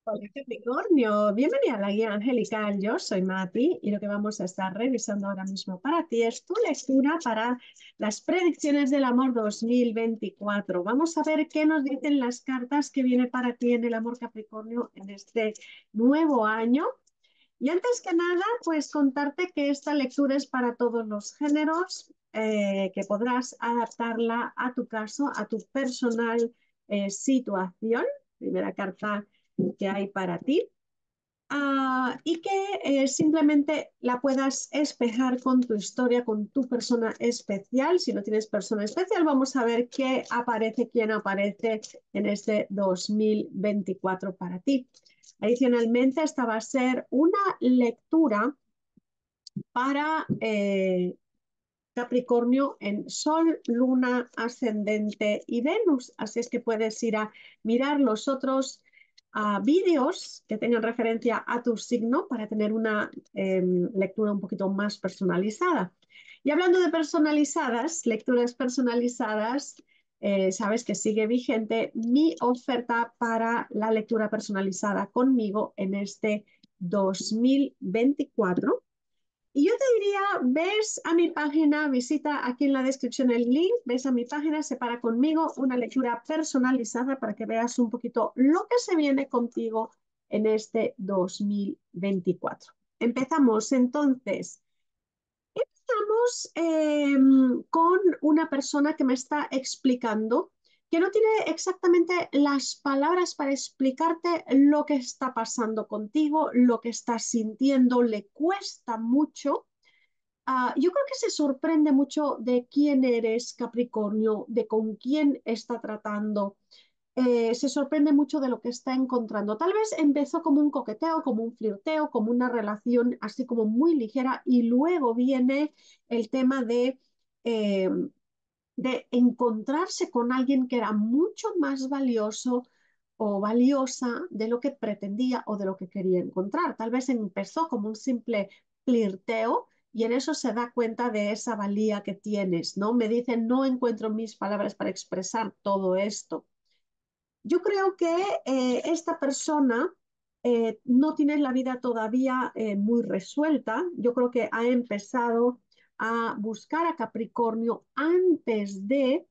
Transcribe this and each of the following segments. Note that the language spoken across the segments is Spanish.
Hola Capricornio, bienvenida a la guía angelical. Yo soy Mati y lo que vamos a estar revisando ahora mismo para ti es tu lectura para las predicciones del amor 2024. Vamos a ver qué nos dicen las cartas que viene para ti en el amor Capricornio en este nuevo año. Y antes que nada, pues contarte que esta lectura es para todos los géneros, que podrás adaptarla a tu caso, a tu personal situación. Primera carta que hay para ti. Y que simplemente la puedas espejar con tu historia, con tu persona especial. Si no tienes persona especial, vamos a ver qué aparece, quién aparece en este 2024 para ti. Adicionalmente, esta va a ser una lectura para Capricornio en Sol, Luna, Ascendente y Venus. Así es que puedes ir a mirar los otros vídeos que tengan referencia a tu signo para tener una lectura un poquito más personalizada. Y hablando de personalizadas, lecturas personalizadas, sabes que sigue vigente mi oferta para la lectura personalizada conmigo en este 2024. Y yo te diría, ves a mi página, visita aquí en la descripción el link, ves a mi página, separa conmigo una lectura personalizada para que veas un poquito lo que se viene contigo en este 2024. Empezamos entonces. Estamos con una persona que me está explicando que no tiene exactamente las palabras para explicarte lo que está pasando contigo, lo que estás sintiendo, le cuesta mucho. Yo creo que se sorprende mucho de quién eres, Capricornio, de con quién está tratando. Se sorprende mucho de lo que está encontrando. Tal vez empezó como un coqueteo, como un flirteo, como una relación así como muy ligera y luego viene el tema eh, de encontrarse con alguien que era mucho más valioso o valiosa de lo que pretendía o de lo que quería encontrar. Tal vez empezó como un simple flirteo y en eso se da cuenta de esa valía que tienes, ¿no? Me dicen, no encuentro mis palabras para expresar todo esto. Yo creo que esta persona no tiene la vida todavía muy resuelta. Yo creo que ha empezado a buscar a Capricornio antes de,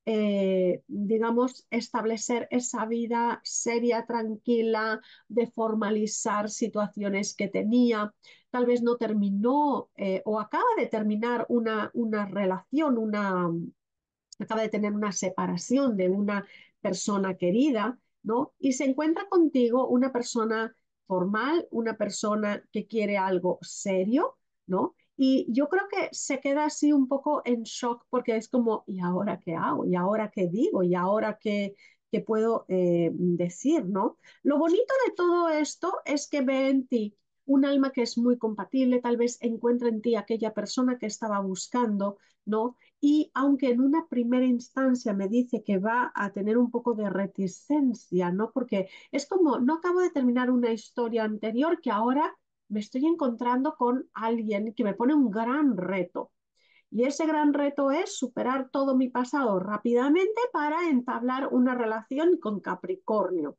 digamos, establecer esa vida seria, tranquila, de formalizar situaciones que tenía. Tal vez no terminó o acaba de terminar una relación, acaba de tener una separación de una persona querida, ¿no? Y se encuentra contigo una persona formal, una persona que quiere algo serio, ¿no? Y yo creo que se queda así un poco en shock porque es como, ¿y ahora qué hago? ¿Y ahora qué digo? ¿Y ahora qué puedo decir? ¿No? Lo bonito de todo esto es que ve en ti un alma que es muy compatible, tal vez encuentra en ti aquella persona que estaba buscando, ¿no? Y aunque en una primera instancia me dice que va a tener un poco de reticencia, ¿no? Porque es como, no acabo de terminar una historia anterior que ahora me estoy encontrando con alguien que me pone un gran reto. Y ese gran reto es superar todo mi pasado rápidamente para entablar una relación con Capricornio.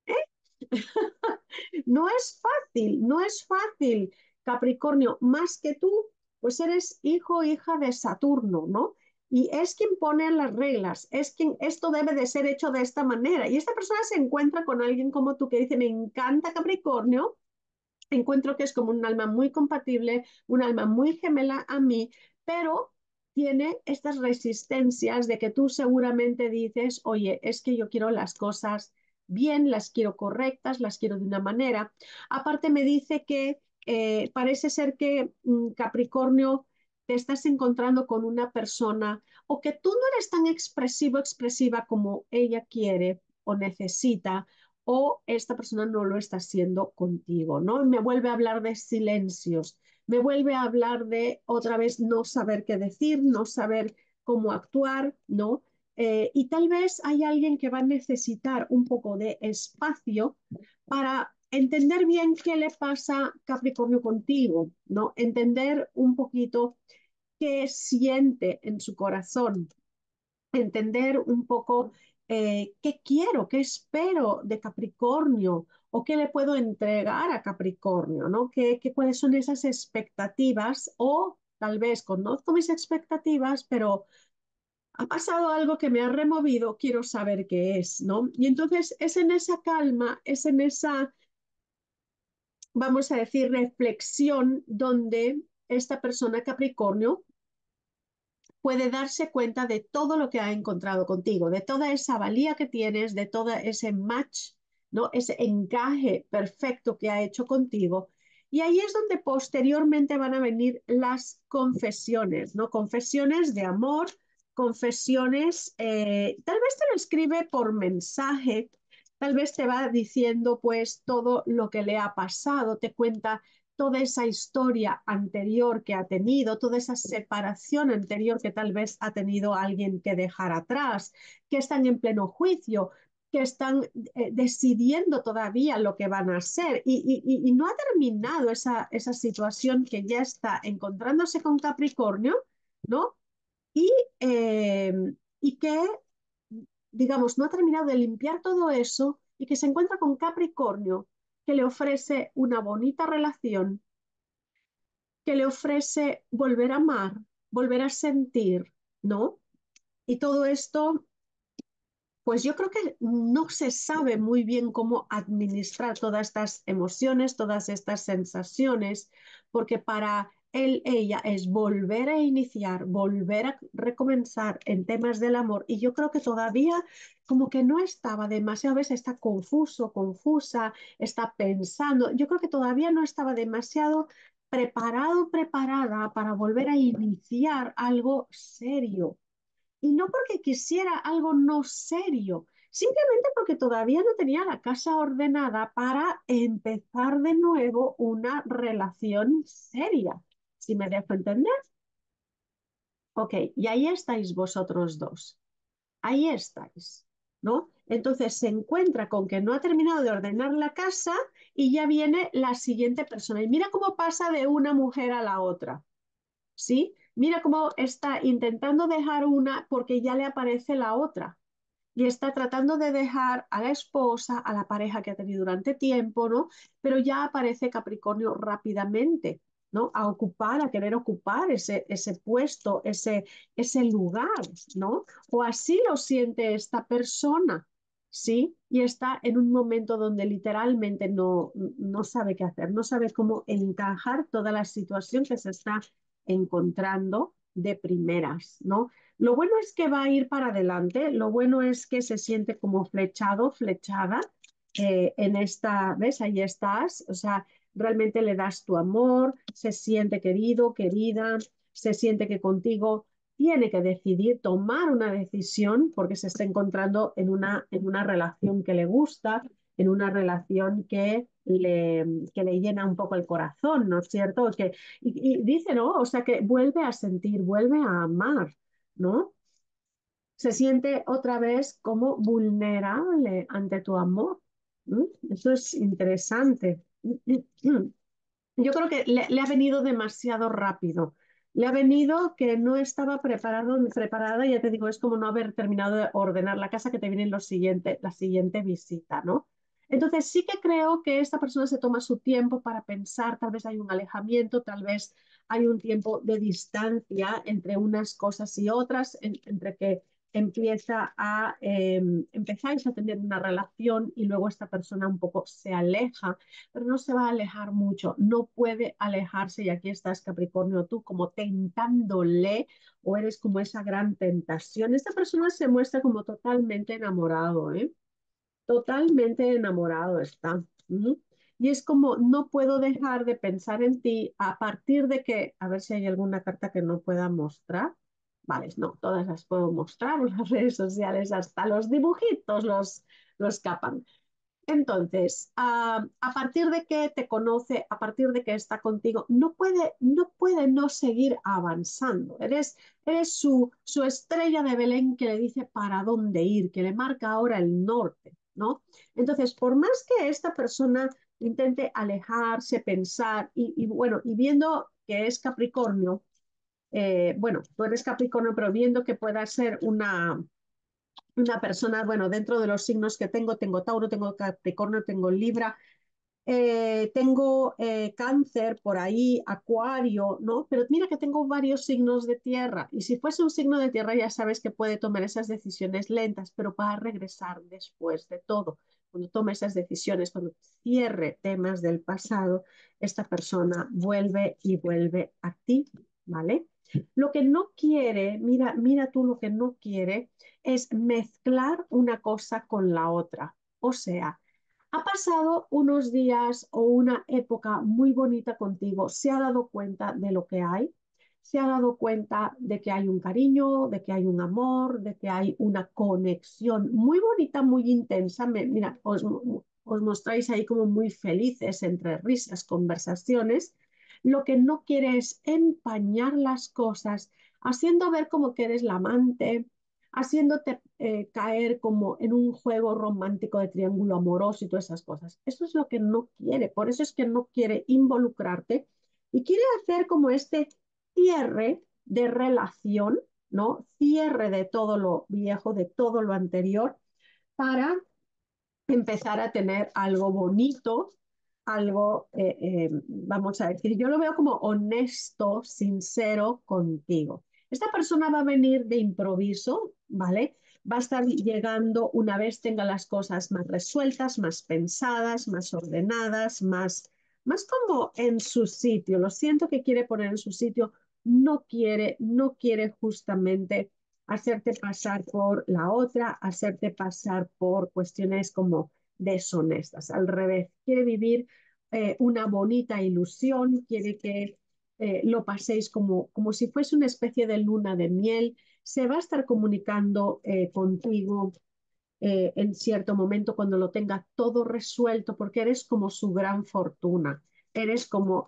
No es fácil, no es fácil, Capricornio, más que tú, pues eres hijo o hija de Saturno, ¿no? Y es quien pone las reglas, es quien esto debe de ser hecho de esta manera. Y esta persona se encuentra con alguien como tú que dice, me encanta Capricornio, encuentro que es como un alma muy compatible, un alma muy gemela a mí, pero tiene estas resistencias de que tú seguramente dices, oye, es que yo quiero las cosas bien, las quiero correctas, las quiero de una manera. Aparte me dice que parece ser que Capricornio te estás encontrando con una persona o que tú no eres tan expresivo, expresiva como ella quiere o necesita, o esta persona no lo está haciendo contigo, ¿no? Me vuelve a hablar de silencios, me vuelve a hablar de otra vez no saber qué decir, no saber cómo actuar, ¿no? Y tal vez hay alguien que va a necesitar un poco de espacio para entender bien qué le pasa Capricornio contigo, ¿no? Entender un poquito qué siente en su corazón, entender un poco qué quiero, qué espero de Capricornio o qué le puedo entregar a Capricornio, ¿no? Cuáles son esas expectativas o tal vez conozco mis expectativas, pero ha pasado algo que me ha removido, quiero saber qué es, ¿no? Y entonces es en esa calma, es en esa, vamos a decir, reflexión donde esta persona Capricornio puede darse cuenta de todo lo que ha encontrado contigo, de toda esa valía que tienes, de todo ese match, ¿no? Ese encaje perfecto que ha hecho contigo. Y ahí es donde posteriormente van a venir las confesiones, ¿no? Confesiones de amor, confesiones, tal vez te lo escribe por mensaje, tal vez te va diciendo pues todo lo que le ha pasado, te cuenta toda esa historia anterior que ha tenido, toda esa separación anterior que tal vez ha tenido alguien que dejar atrás, que están en pleno juicio, que están decidiendo todavía lo que van a hacer y no ha terminado esa situación que ya está encontrándose con Capricornio, ¿no? Y, eh, y que, digamos, no ha terminado de limpiar todo eso y que se encuentra con Capricornio, que le ofrece una bonita relación, que le ofrece volver a amar, volver a sentir, ¿no? Y todo esto, pues yo creo que no se sabe muy bien cómo administrar todas estas emociones, todas estas sensaciones, porque para él, ella es volver a iniciar, volver a recomenzar en temas del amor. Y yo creo que todavía como que no estaba demasiado, a veces está confuso, confusa, está pensando. Yo creo que todavía no estaba demasiado preparado, preparada para volver a iniciar algo serio. Y no porque quisiera algo no serio, simplemente porque todavía no tenía la casa ordenada para empezar de nuevo una relación seria. ¿Si me dejo entender? Ok, y ahí estáis vosotros dos. Ahí estáis, ¿no? Entonces se encuentra con que no ha terminado de ordenar la casa y ya viene la siguiente persona. Y mira cómo pasa de una mujer a la otra. ¿Sí? Mira cómo está intentando dejar una porque ya le aparece la otra y está tratando de dejar a la esposa, a la pareja que ha tenido durante tiempo, ¿no? Pero ya aparece Capricornio rápidamente, ¿no? A ocupar, a querer ocupar ese puesto, ese lugar, ¿no? O así lo siente esta persona, ¿sí? Y está en un momento donde literalmente no sabe qué hacer, no sabe cómo encajar toda la situación que se está encontrando de primeras, ¿no? Lo bueno es que va a ir para adelante, lo bueno es que se siente como flechado, flechada en esta, ¿ves? Ahí estás, o sea, realmente le das tu amor, se siente querido, querida, se siente que contigo tiene que decidir, tomar una decisión porque se está encontrando en una relación que le gusta, en una relación que le llena un poco el corazón, ¿no es cierto? Y dice, ¿no? O sea, que vuelve a sentir, vuelve a amar, ¿no? Se siente otra vez como vulnerable ante tu amor. ¿Mm? Eso es interesante. Yo creo que le ha venido demasiado rápido. Le ha venido que no estaba preparada, ya te digo, es como no haber terminado de ordenar la casa que te viene la siguiente visita, ¿no? Entonces sí que creo que esta persona se toma su tiempo para pensar, tal vez hay un alejamiento, tal vez hay un tiempo de distancia entre unas cosas y otras, entre que empezáis a tener una relación y luego esta persona un poco se aleja, pero no se va a alejar mucho, no puede alejarse y aquí estás Capricornio, tú como tentándole o eres como esa gran tentación. Esta persona se muestra como totalmente enamorado, ¿eh? Totalmente enamorado está. Ujú. Y es como, no puedo dejar de pensar en ti a partir de que, a ver si hay alguna carta que no pueda mostrar. Vale, no, todas las puedo mostrar, las redes sociales, hasta los dibujitos los capan. Entonces, a partir de que te conoce, a partir de que está contigo, no puede no seguir avanzando. Eres su estrella de Belén que le dice para dónde ir, que le marca ahora el norte, ¿no? Entonces, por más que esta persona intente alejarse, pensar, y bueno, y viendo que es Capricornio, bueno, tú eres Capricornio, pero viendo que pueda ser Una persona, bueno, dentro de los signos que tengo Tauro, tengo Capricornio, tengo Libra, tengo cáncer por ahí, acuario, ¿no? Pero mira que tengo varios signos de tierra y si fuese un signo de tierra ya sabes que puede tomar esas decisiones lentas, pero va a regresar después de todo. Cuando tome esas decisiones, cuando cierre temas del pasado, esta persona vuelve y vuelve a ti, ¿vale? Lo que no quiere, mira tú lo que no quiere es mezclar una cosa con la otra. O sea, ha pasado unos días o una época muy bonita contigo, se ha dado cuenta de lo que hay, se ha dado cuenta de que hay un cariño, de que hay un amor, de que hay una conexión muy bonita, muy intensa. Mira, os mostráis ahí como muy felices entre risas, conversaciones. Lo que no quiere es empañar las cosas, haciendo ver como que eres la amante, haciéndote caer como en un juego romántico de triángulo amoroso y todas esas cosas. Eso es lo que no quiere, por eso es que no quiere involucrarte y quiere hacer como este cierre de relación, ¿no? Cierre de todo lo viejo, de todo lo anterior, para empezar a tener algo bonito, algo, vamos a decir, yo lo veo como honesto, sincero contigo. Esta persona va a venir de improviso, ¿vale? Va a estar llegando una vez tenga las cosas más resueltas, más pensadas, más ordenadas, más como en su sitio. Lo siento que quiere poner en su sitio, no quiere justamente hacerte pasar por la otra, hacerte pasar por cuestiones como deshonestas. Al revés, quiere vivir una bonita ilusión, quiere que lo paséis como si fuese una especie de luna de miel. Se va a estar comunicando contigo en cierto momento cuando lo tenga todo resuelto, porque eres como su gran fortuna, eres como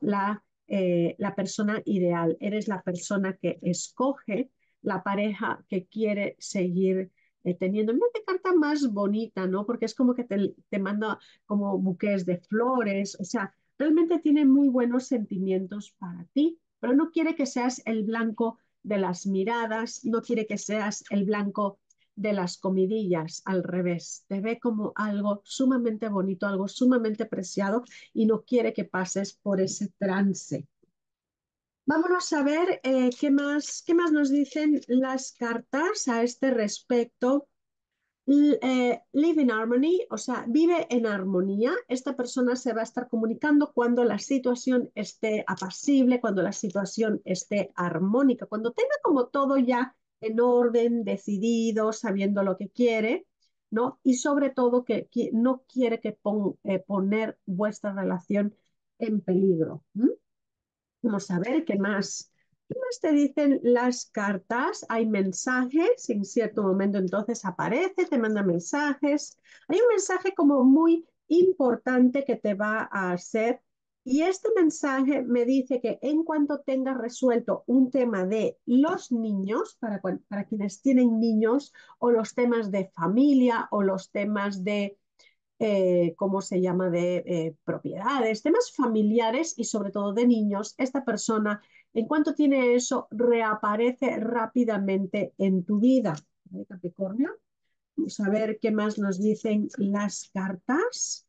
la persona ideal, eres la persona que escoge la pareja que quiere seguir teniendo. Mira qué carta más bonita, ¿no? Porque es como que te manda como buques de flores, o sea, realmente tiene muy buenos sentimientos para ti, pero no quiere que seas el blanco de las miradas, no quiere que seas el blanco de las comidillas, al revés, te ve como algo sumamente bonito, algo sumamente preciado y no quiere que pases por ese trance. Vámonos a ver qué más nos dicen las cartas a este respecto. Live in harmony, o sea, vive en armonía. Esta persona se va a estar comunicando cuando la situación esté apacible, cuando la situación esté armónica, cuando tenga como todo ya en orden, decidido, sabiendo lo que quiere, ¿no? Y sobre todo que no quiere poner vuestra relación en peligro. ¿M? Vamos a ver qué más te dicen las cartas. Hay mensajes, en cierto momento entonces aparece, te manda mensajes. Hay un mensaje como muy importante que te va a hacer y este mensaje me dice que en cuanto tengas resuelto un tema de los niños, para quienes tienen niños, o los temas de familia, o los temas de ¿cómo se llama?, de propiedades, temas familiares y sobre todo de niños, esta persona, en cuanto tiene eso, reaparece rápidamente en tu vida. ¿Vale, Capricornio? Vamos a ver qué más nos dicen las cartas.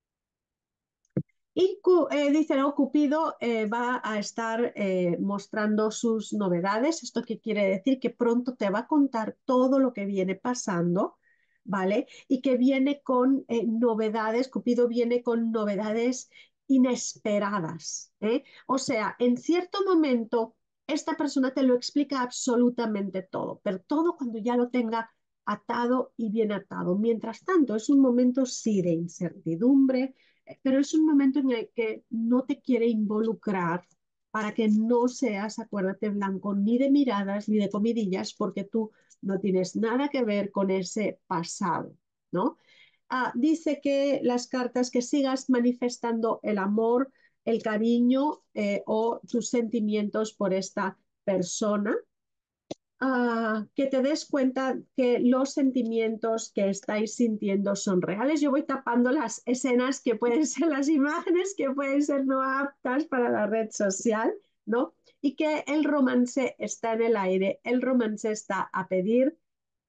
Y dice, ¿no? Cupido va a estar mostrando sus novedades. ¿Esto qué quiere decir? Que pronto te va a contar todo lo que viene pasando, ¿vale? Y que viene con novedades. Cupido viene con novedades inesperadas, ¿eh? O sea, en cierto momento, esta persona te lo explica absolutamente todo, pero todo cuando ya lo tenga atado y bien atado. Mientras tanto, es un momento sí de incertidumbre, pero es un momento en el que no te quiere involucrar para que no seas, acuérdate, blanco ni de miradas ni de comidillas, porque tú no tienes nada que ver con ese pasado, ¿no? Dice que las cartas que sigas manifestando el amor, el cariño o tus sentimientos por esta persona, que te des cuenta que los sentimientos que estáis sintiendo son reales. Yo voy tapando las escenas que pueden ser las imágenes que pueden ser no aptas para la red social, ¿no? Y que el romance está en el aire, el romance está a pedir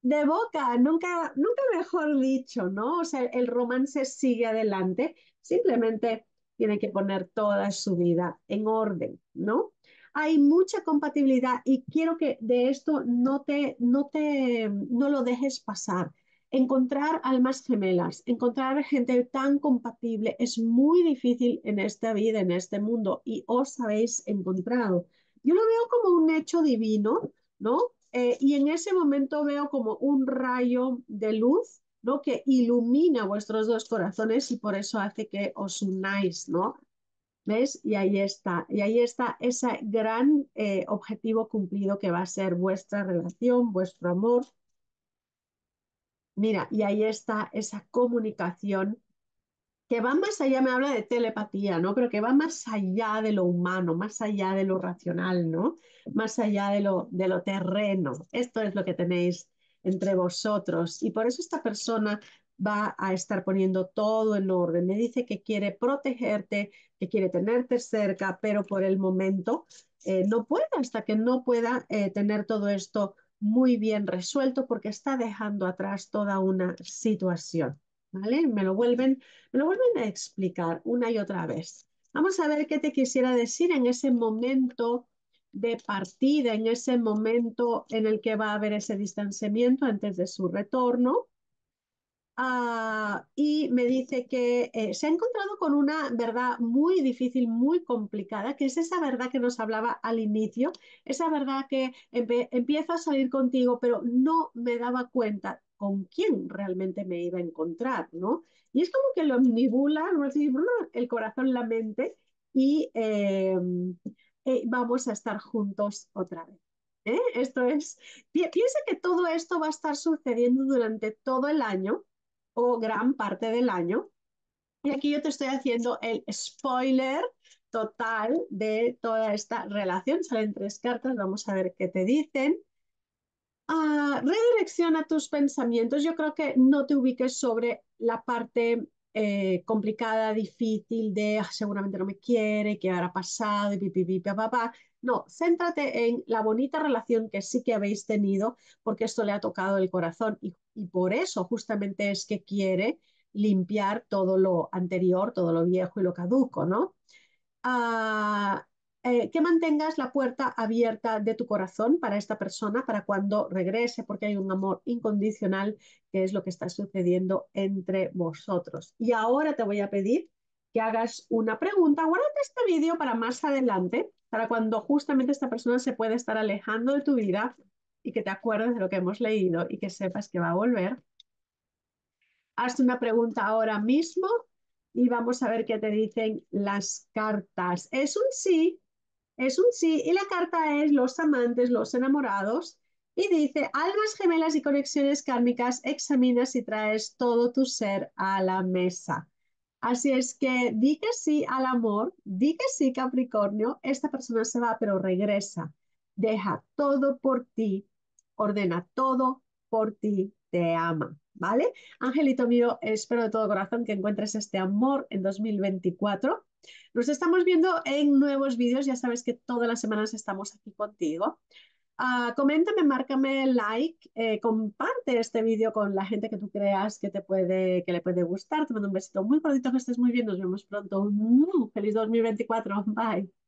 de boca, nunca mejor dicho, ¿no? O sea, el romance sigue adelante, simplemente tiene que poner toda su vida en orden, ¿no? Hay mucha compatibilidad y quiero que de esto no lo dejes pasar. Encontrar almas gemelas, encontrar gente tan compatible es muy difícil en esta vida, en este mundo, y os habéis encontrado. Yo lo veo como un hecho divino, ¿no? Y en ese momento veo como un rayo de luz, ¿no? Que ilumina vuestros dos corazones y por eso hace que os unáis, ¿no? ¿Ves? Y ahí está ese gran objetivo cumplido que va a ser vuestra relación, vuestro amor. Mira, y ahí está esa comunicación que va más allá, me habla de telepatía, ¿no? Pero que va más allá de lo humano, más allá de lo racional, ¿no? Más allá de lo terreno. Esto es lo que tenéis entre vosotros. Y por eso esta persona va a estar poniendo todo en orden. Me dice que quiere protegerte, que quiere tenerte cerca, pero por el momento no puede, hasta que no pueda tener todo esto muy bien resuelto, porque está dejando atrás toda una situación. ¿Vale? Me lo vuelven a explicar una y otra vez. Vamos a ver qué te quisiera decir en ese momento de partida, en ese momento en el que va a haber ese distanciamiento antes de su retorno. Y me dice que se ha encontrado con una verdad muy difícil, muy complicada, que es esa verdad que nos hablaba al inicio, esa verdad que empiezo a salir contigo, pero no me daba cuenta con quién realmente me iba a encontrar, ¿no? Y es como que lo omnibula, ¿no? Así, el corazón, la mente, y vamos a estar juntos otra vez. Esto es, piensa que todo esto va a estar sucediendo durante todo el año o gran parte del año. Y aquí yo te estoy haciendo el spoiler total de toda esta relación. Salen tres cartas, vamos a ver qué te dicen. Redirecciona tus pensamientos. Yo creo que no te ubiques sobre la parte complicada, difícil de seguramente no me quiere, qué habrá pasado y pipi, papá. No, céntrate en la bonita relación que sí que habéis tenido, porque esto le ha tocado el corazón y por eso justamente es que quiere limpiar todo lo anterior, todo lo viejo y lo caduco, ¿no? a, que mantengas la puerta abierta de tu corazón para esta persona, para cuando regrese, porque hay un amor incondicional, que es lo que está sucediendo entre vosotros. Y ahora te voy a pedir que hagas una pregunta. Guárdate este vídeo para más adelante, para cuando justamente esta persona se puede estar alejando de tu vida y que te acuerdes de lo que hemos leído y que sepas que va a volver. Haz una pregunta ahora mismo y vamos a ver qué te dicen las cartas. Es un sí, y la carta es los amantes, los enamorados, y dice, almas gemelas y conexiones kármicas, examina si traes todo tu ser a la mesa. Así es que di que sí al amor, di que sí, Capricornio, esta persona se va, pero regresa, deja todo por ti, ordena todo por ti, te ama, ¿vale? Angelito mío, espero de todo corazón que encuentres este amor en 2024. Nos estamos viendo en nuevos vídeos, ya sabes que todas las semanas estamos aquí contigo. Coméntame, márcame like, comparte este vídeo con la gente que tú creas que que le puede gustar. Te mando un besito muy cortito, que estés muy bien. Nos vemos pronto. ¡Feliz 2024! Bye.